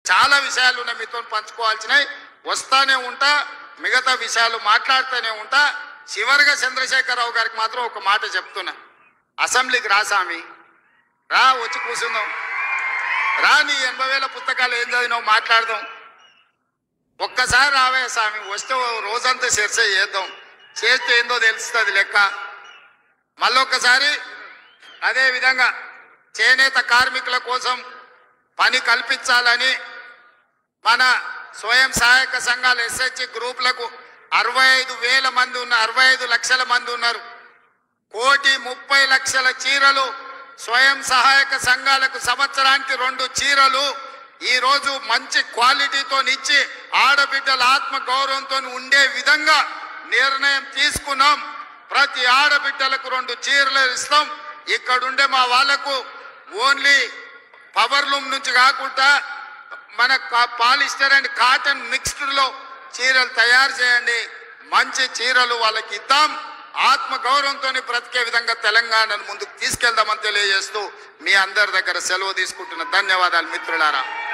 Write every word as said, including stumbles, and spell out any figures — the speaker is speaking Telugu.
చాలా విషయాలు ఉన్నాయి మీతో పంచుకోవాల్సినవి. వస్తానే ఉంటా, మిగతా విషయాలు మాట్లాడుతూనే ఉంటా. చివరిగా చంద్రశేఖరరావు గారికి మాత్రం ఒక మాట చెప్తున్నా, అసెంబ్లీకి రా స్వామి, రా వచ్చి కూర్చుందాం, రా నీ ఎనభై వేల పుస్తకాలు ఏం చదివినావు మాట్లాడదాం. ఒక్కసారి రావే స్వామి, వస్తే రోజంతా చర్చ చేద్దాం, చేస్తే ఏందో తెలుస్తుంది లెక్క. మళ్ళొక్కసారి అదేవిధంగా చేనేత కార్మికుల కోసం పని కల్పించాలని మన స్వయం సహాయక సంఘాల ఎస్హెచ్ గ్రూపులకు అరవై ఐదు వేల మంది ఉన్న అరవై ఐదు లక్షల మంది ఉన్నారు. కోటి ముప్పై లక్షల చీరలు స్వయం సహాయక సంఘాలకు సంవత్సరానికి రెండు చీరలు ఈరోజు మంచి క్వాలిటీతో ఇచ్చి ఆడబిడ్డల ఆత్మ గౌరవంతో ఉండే విధంగా నిర్ణయం తీసుకున్నాం. ప్రతి ఆడబిడ్డలకు రెండు చీరలు ఇస్తాం. ఇక్కడుండే మా వాళ్లకు ఓన్లీ పవర్ లూమ్ నుంచి కాకుండా మన పాలిస్టర్ అండ్ కాటన్ మిక్స్డ్ లో చీరలు తయారు చేయండి, మంచి చీరలు వాళ్ళకి ఇద్దాం. ఆత్మ గౌరవంతో బ్రతికే విధంగా తెలంగాణను ముందుకు తీసుకెళ్దామని తెలియజేస్తూ మీ అందరి దగ్గర సెలవు తీసుకుంటున్న ధన్యవాదాలు మిత్రులారా.